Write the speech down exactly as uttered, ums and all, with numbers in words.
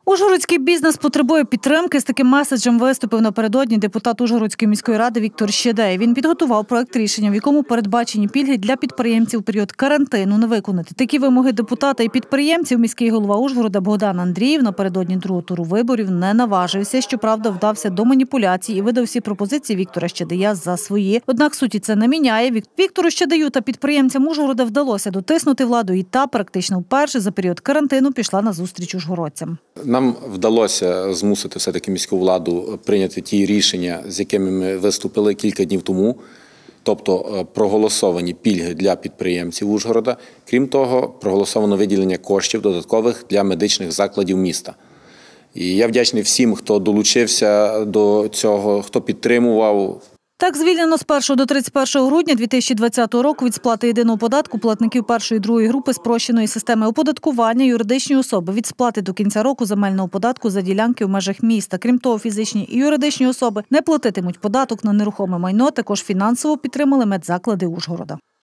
Ужгородський бізнес потребує підтримки. З таким меседжем виступив напередодні депутат Ужгородської міської ради Віктор Щедей. Він підготував проект рішення, в якому передбачені пільги для підприємців у період карантину. Не виконати такі вимоги депутата і підприємців міський голова Ужгорода Богдан Андріїв напередодні другого туру виборів не наважився. Щоправда, вдався до маніпуляцій і видав всі пропозиції Віктора Щедея за свої. Однак суті це не міняє. Віктору Щедею та підприємцям Ужгорода вдалося дотиснути владу, і та практично вперше за період карантину пішла на зустріч ужгородцям. Нам вдалося змусити все-таки міську владу прийняти ті рішення, з якими ми виступили кілька днів тому, тобто проголосовані пільги для підприємців Ужгорода. Крім того, проголосовано виділення коштів додаткових для медичних закладів міста. І я вдячний всім, хто долучився до цього, хто підтримував. Так, звільнено з першого до тридцять першого грудня дві тисячі двадцятого року від сплати єдиного податку платників першої і другої групи спрощеної системи оподаткування юридичні особи від сплати до кінця року земельного податку за ділянки в межах міста. Крім того, фізичні і юридичні особи не платитимуть податок на нерухоме майно. Також фінансово підтримали медзаклади Ужгорода.